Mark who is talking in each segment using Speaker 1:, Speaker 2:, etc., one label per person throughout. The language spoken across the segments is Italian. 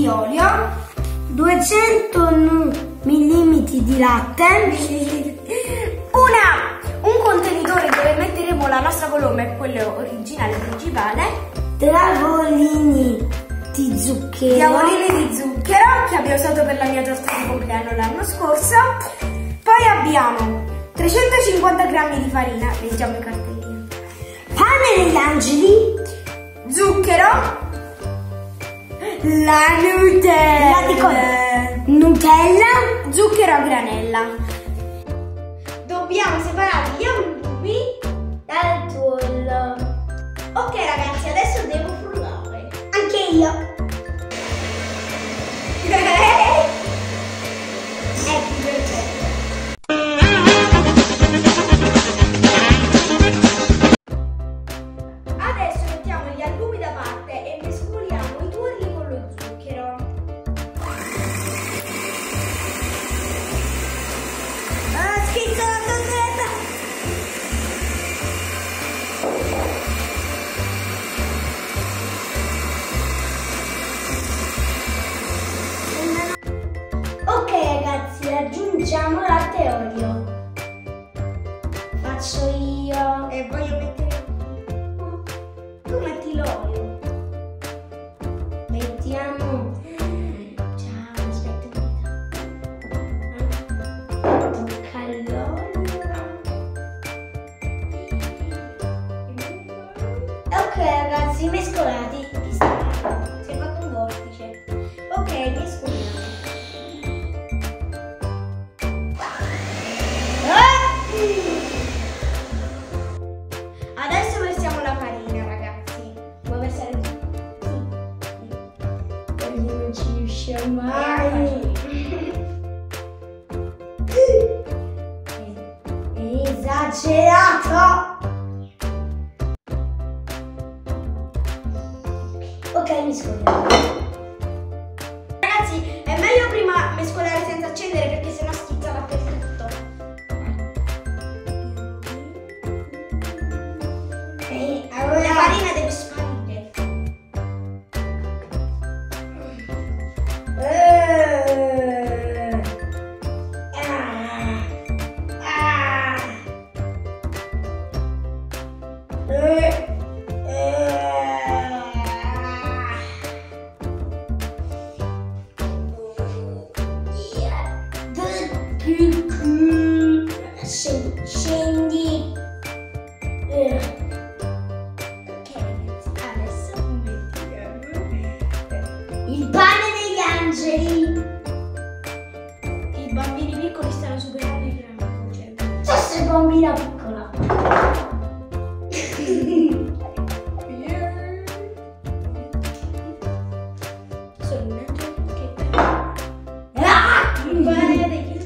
Speaker 1: di olio, 200 mm di latte, un contenitore dove metteremo la nostra colomba, è quello originale principale, diavolini di zucchero che abbiamo usato per la mia torta di compleanno l'anno scorso. Poi abbiamo 350 g di farina, leggiamo i cartellini, pane degli angeli, zucchero, la Nutella, zucchero a granella. Dobbiamo separare gli auguri dal tuorlo. Ok ragazzi, adesso devo frullare. Anche io. Ecco, perfetto. Adesso mettiamo gli albumi da parte e mescoliamo i tuorli con lo zucchero. Schizzo la torretta! Ok ragazzi, aggiungiamo latte e olio. Faccio io. E voglio mettere... Tu metti l'olio. Mettiamo... Ciao, aspetta. Tocca l'olio. Ok ragazzi, mescolati. Si è fatto un vortice. Ok, mescoliamo. Adesso versiamo la farina ragazzi. Vuoi versare tutto? Sì. Non ci riusciamo mai. Esagerato. Ok, mescoliamo. Ragazzi, è meglio prima mescolare senza accendere perché sennò schizza dappertutto. La farina deve sparire. Scendi. Il pane degli angeli. I bambini piccoli stanno superando i grandi. Cioè, sei bambina piccola. Sono un angelo che il pane degli angeli.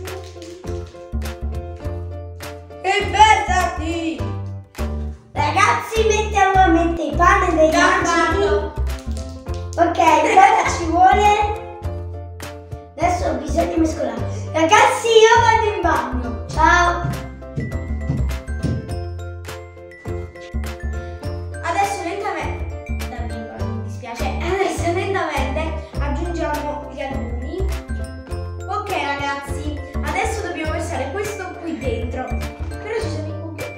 Speaker 1: E pensati! Ragazzi, mette il pane degli angeli. Ok, cosa ci vuole? Adesso bisogna mescolare. Ragazzi, io vado in bagno. Ciao. Adesso lentamente, mi dispiace. Adesso lentamente aggiungiamo gli albumi. Ok ragazzi, adesso dobbiamo versare questo qui dentro. Però ci sono i cubi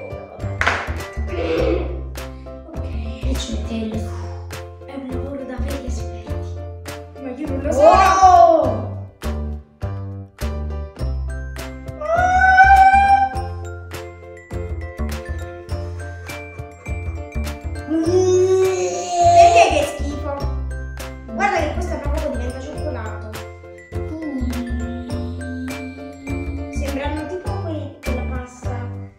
Speaker 1: e ok, e ci mettiamo. È un lavoro da veri esperti. Ma io non lo so. Wow! Perché che schifo? Guarda che questo tra poco diventa cioccolato. Sembrano tipo quelli della pasta.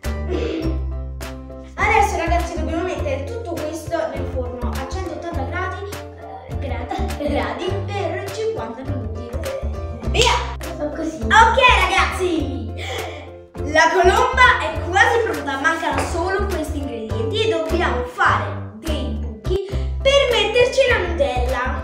Speaker 1: Adesso ragazzi dobbiamo mettere tutto questo nel forno a 180 gradi per 50 minuti. Via! Fa così. Ok ragazzi! La colomba è quasi pronta, mancano solo questi ingredienti e dobbiamo fare dei buchi per metterci la Nutella.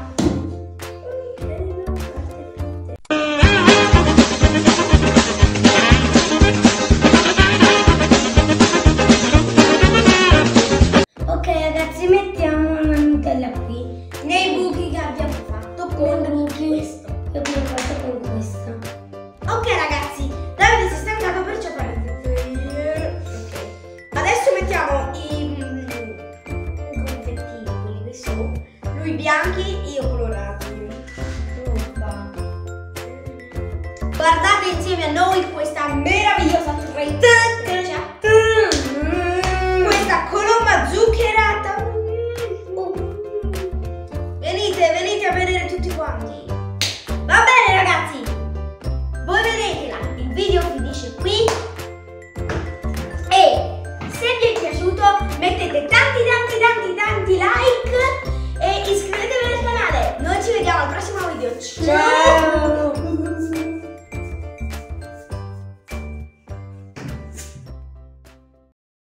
Speaker 1: Ok ragazzi, mettiamo la Nutella qui nei buchi che abbiamo fatto con questo.
Speaker 2: Io abbiamo fatto con questa.
Speaker 1: Ok ragazzi, Davide si è stancato, perciò farete. Ok. Adesso mettiamo i confettini, quelli che sono. Lui bianchi, io colorati. Guardate insieme a noi questa meravigliosa torretta. Questa colomba zuccherata. Venite a vedere tutti quanti. Va bene ragazzi, voi vedetela, il video finisce qui. E se vi è piaciuto mettete tanti like e iscrivetevi al canale. Noi ci vediamo al prossimo video. Ciao!